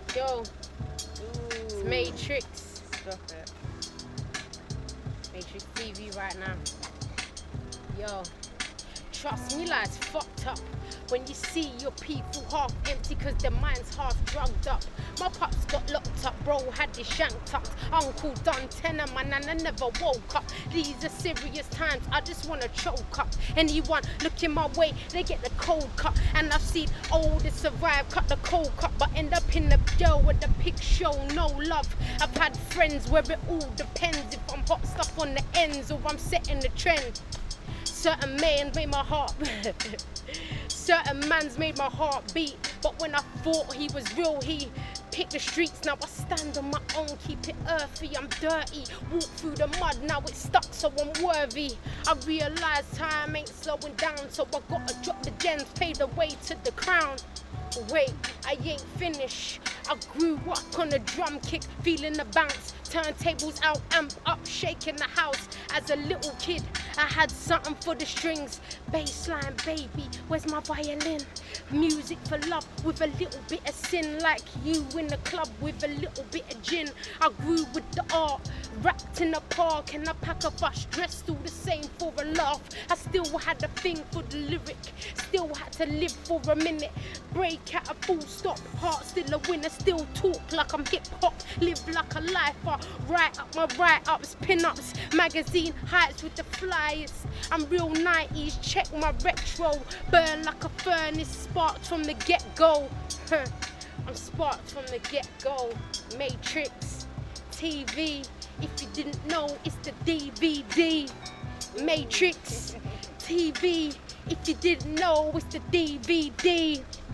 Yo, it's Matrix. Stop it. Matrix TV right now. Yo, trust me, life's fucked up when you see your people half empty cause their mind's half drugged up. My pops got locked up, bro had his shank tucked. Uncle done 10 and my nana never woke up. These are serious times, I just wanna choke up. Anyone looking my way, they get the cold cut. And I've seen older survive, cut the cold cut, but end up in the jail with the pick show, no love. I've had friends where it all depends if I'm hot stuff on the ends or I'm setting the trend. Certain man made my heart certain man's made my heart beat, but when I thought he was real, he picked the streets. Now I stand on my own, keep it earthy, I'm dirty, walk through the mud, now it's stuck so I'm worthy. I realise time ain't slowing down, so I gotta drop the gems, pay the way to the crown. Wait, I ain't finished. I grew up on a drum kick, feeling the bounce. Turntables out, amp up, shaking the house. As a little kid, I had something for the strings. Bassline, baby, where's my violin? Music for love with a little bit of sin. Like you in the club with a little bit of gin. I grew with the art, wrapped in a park. And a pack of us dressed all the same for a laugh. I still had a thing for the lyric, still had to live for a minute. Break at a full stop, heart still a winner. Still talk like I'm hip hop, live like a lifer. Write up my write-ups, pin-ups, magazine heights with the flyers. I'm real 90s, check my retro. Burn like a furnace, sparked from the get-go. I'm sparked from the get-go. Matrix TV, if you didn't know, it's the DVD. Matrix TV, if you didn't know, it's the DVD.